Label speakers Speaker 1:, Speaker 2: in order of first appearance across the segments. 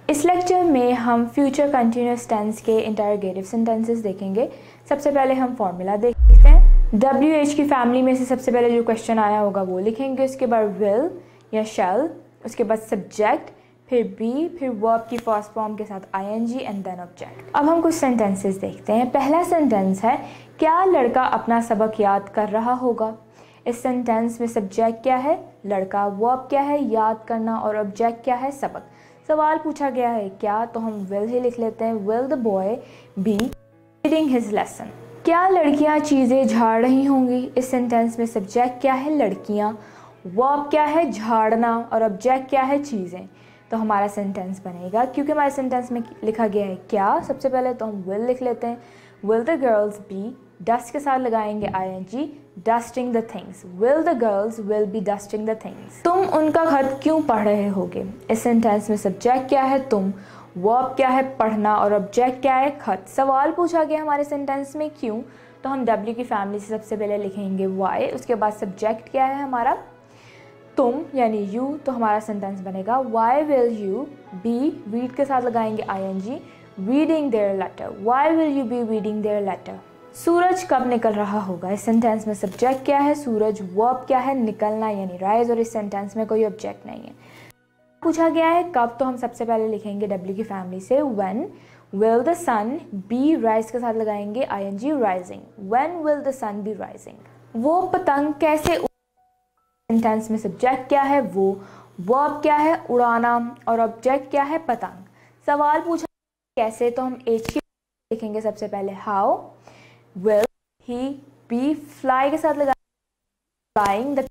Speaker 1: इस लेक्चर में हम फ्यूचर कंटिन्यूस टेंस के इंटरोगेटिव सेंटेंसेस देखेंगे। सबसे पहले हम फॉर्मूला देखते हैं। WH की फैमिली में से सबसे पहले जो क्वेश्चन आया होगा वो लिखेंगे, उसके बाद विल या शैल, उसके बाद सब्जेक्ट, फिर बी, फिर वर्ब की फर्स्ट फॉर्म के साथ ing एंड देन ऑब्जेक्ट। अब हम कुछ सेंटेंसेस देखते हैं। पहला सेंटेंस है, क्या लड़का अपना सबक याद कर रहा होगा। इस सेंटेंस में सब्जेक्ट क्या है, लड़का, वर्ब क्या है, याद करना, और ऑब्जेक्ट क्या है, सबक। सवाल पूछा गया है क्या, तो हम विल ही लिख लेते हैं। Will the boy be reading his lesson. क्या लड़कियां चीज़ें झाड़ रही होंगी। इस सेंटेंस में सब्जेक्ट क्या है, लड़कियां, वर्ब क्या है, झाड़ना, और ऑब्जेक्ट क्या है, चीज़ें। तो हमारा सेंटेंस बनेगा, क्योंकि हमारे सेंटेंस में लिखा गया है क्या, सबसे पहले तो हम विल लिख लेते हैं। Will the girls be, dust के साथ लगाएंगे ing, dusting the things. Will the girls will be dusting the things. तुम उनका खत क्यों पढ़ रहे होगे। इस सेंटेंस में सब्जेक्ट क्या है, तुम, वर्ब क्या है, पढ़ना, और ऑब्जेक्ट क्या है, खत। सवाल पूछा गया हमारे सेंटेंस में क्यों, तो हम W की फैमिली से सबसे पहले लिखेंगे why, उसके बाद सब्जेक्ट क्या है हमारा, तुम यानी यू, तो हमारा सेंटेंस बनेगा why will you be, read के साथ लगाएंगे ing, reading their letter. Why will you be reading their letter. सूरज कब निकल रहा होगा। इस सेंटेंस में सब्जेक्ट क्या है, सूरज, वर्ब क्या है, निकलना यानी राइज, और इस सेंटेंस में कोई ऑब्जेक्ट नहीं है। पूछा गया है कब, तो हम सबसे पहले लिखेंगे W की फैमिली से when will the sun be, rise के साथ लगाएंगे ing, rising। when will the sun be rising। वो पतंग कैसे, सेंटेंस में सब्जेक्ट क्या है, वो, वर्ब क्या है, उड़ाना, और ऑब्जेक्ट क्या है, पतंग। सवाल पूछा कैसे, तो हम H की लिखेंगे सबसे पहले। How will he be, fly के साथ लगा flying the,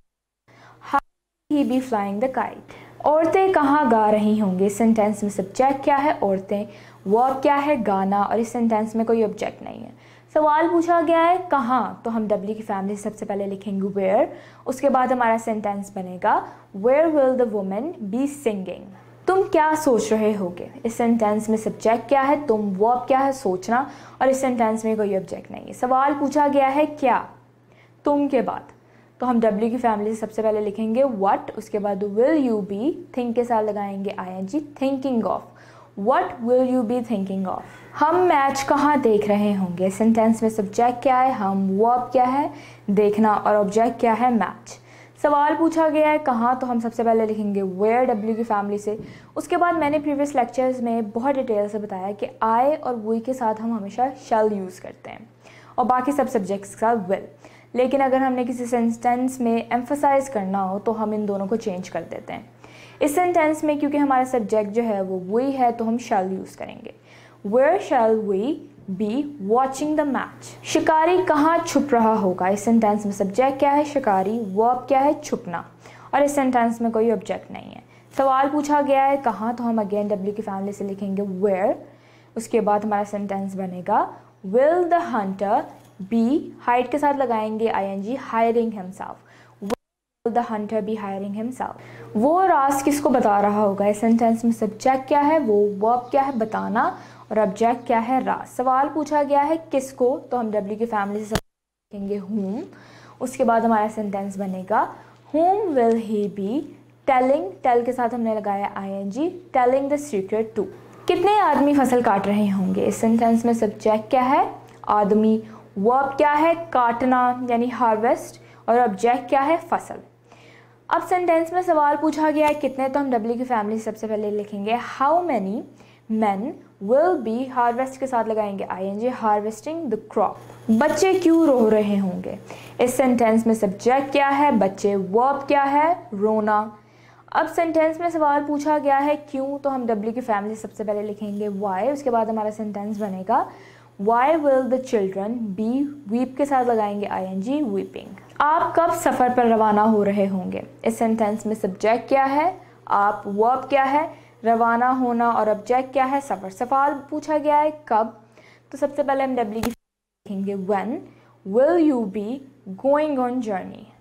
Speaker 1: how he be flying the kite. औरतें कहाँ गा रही होंगी। सेंटेंस में सब्जेक्ट क्या है, औरतें, वर्ब क्या है, गाना, और इस सेंटेंस में कोई ऑब्जेक्ट नहीं है। सवाल पूछा गया है कहाँ, तो हम W की फैमिली से सबसे पहले लिखेंगे वेयर, उसके बाद हमारा सेंटेंस बनेगा where will the women be singing. तुम क्या सोच रहे होगे। इस सेंटेंस में सब्जेक्ट क्या है, तुम, वर्ब क्या है, सोचना, और इस सेंटेंस में कोई ऑब्जेक्ट नहीं है। सवाल पूछा गया है क्या, तुम के बाद, तो हम W की फैमिली से सबसे पहले लिखेंगे व्हाट, उसके बाद विल यू बी, थिंक के साथ लगाएंगे ing, thinking of. What will you be thinking of. हम मैच कहाँ देख रहे होंगे। सेंटेंस में सब्जेक्ट क्या है, हम, वर्ब क्या है, देखना, और ऑब्जेक्ट क्या है, मैच। सवाल पूछा गया है कहाँ, तो हम सबसे पहले लिखेंगे वेयर W की फैमिली से। उसके बाद मैंने प्रीवियस लेक्चर्स में बहुत डिटेल से बताया कि I और we के साथ हम हमेशा shall यूज़ करते हैं, और बाकी सब सब्जेक्ट्स के साथ will। लेकिन अगर हमने किसी सेंटेंस में एम्फसाइज करना हो तो हम इन दोनों को चेंज कर देते हैं। इस सेंटेंस में क्योंकि हमारा सब्जेक्ट जो है वो we है, तो हम shall यूज़ करेंगे। Where shall we be watching the match। शिकारी कहाँ छुप रहा होगा। इस सेंटेंस में सब्जेक्ट क्या है, शिकारी, वर्ब क्या है, छुपना, और इस सेंटेंस में कोई ऑब्जेक्ट नहीं है। सवाल पूछा गया है कहाँ, तो हम अगेन W की फैमिली से लिखेंगे where, उसके बाद हमारा सेंटेंस बनेगा will the hunter be, hide के साथ लगाएंगे ing, hiring himself। will the hunter be hiring himself। वो राज किसको बता रहा होगा। इस सेंटेंस में सब्जेक्ट क्या है, वो, वर्ब क्या है, बताना, और ऑब्जेक्ट क्या है, राज। सवाल पूछा गया है किसको, तो हम W की फैमिली से लिखेंगे whom, उसके बाद हमारा सेंटेंस बनेगा whom will he be telling, tell के साथ हमने लगाया ing, telling the secret to। कितने आदमी फसल काट रहे होंगे। इस सेंटेंस में सब्जेक्ट क्या है, आदमी, वर्ब क्या है, काटना यानी हार्वेस्ट, और ऑब्जेक्ट क्या है, फसल। अब सेंटेंस में सवाल पूछा गया है कितने, तो हम W की फैमिली सबसे पहले लिखेंगे how many men will be, harvest के साथ लगाएंगे ing, हार्वेस्टिंग द क्रॉप। बच्चे क्यों रो रहे होंगे। इस सेंटेंस में सब्जेक्ट क्या है, बच्चे, वर्ब क्या है, रोना। अब सेंटेंस में सवाल पूछा गया है क्यों, तो हम W की फैमिली सबसे पहले लिखेंगे why, उसके बाद हमारा सेंटेंस बनेगा why will the children be, weep के साथ लगाएंगे ing, weeping। आप कब सफ़र पर रवाना हो रहे होंगे। इस सेंटेंस में सब्जेक्ट क्या है, आप, वर्ब क्या है, रवाना होना, और ऑब्जेक्ट क्या है, सफ़र। सवाल पूछा गया है कब, तो सबसे पहले हम W की लिखेंगे when will you be going on journey।